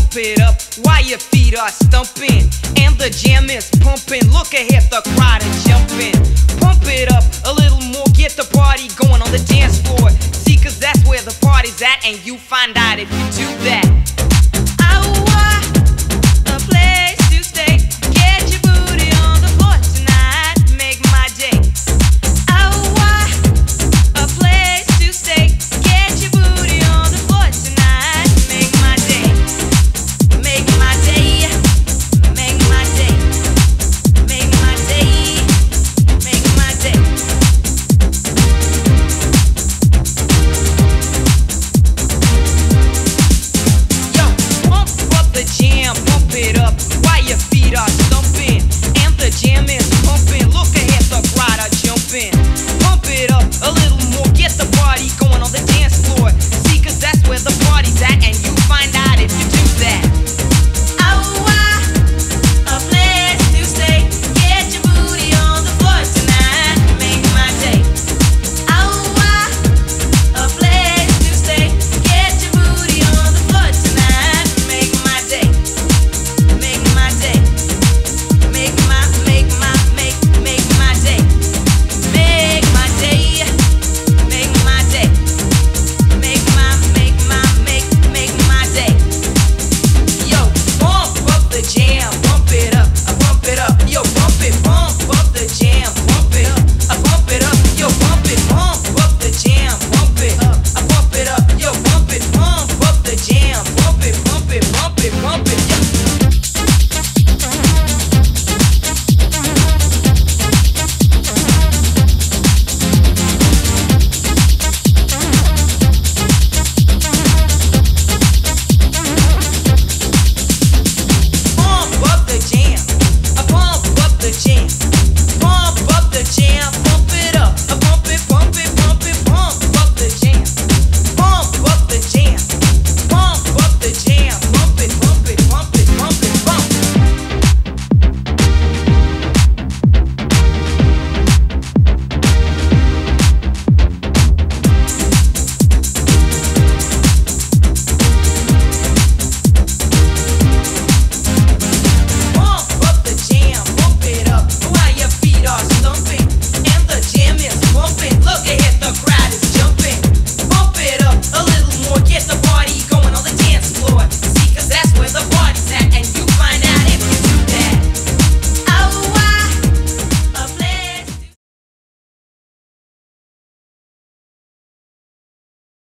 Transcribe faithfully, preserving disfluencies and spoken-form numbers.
pump it up while your feet are stumping and the jam is pumping. Look ahead, the crowd is jumping. Pump it up a little more, get the party going on the dance floor. See, cause that's where the party's at, and you find out if you do that.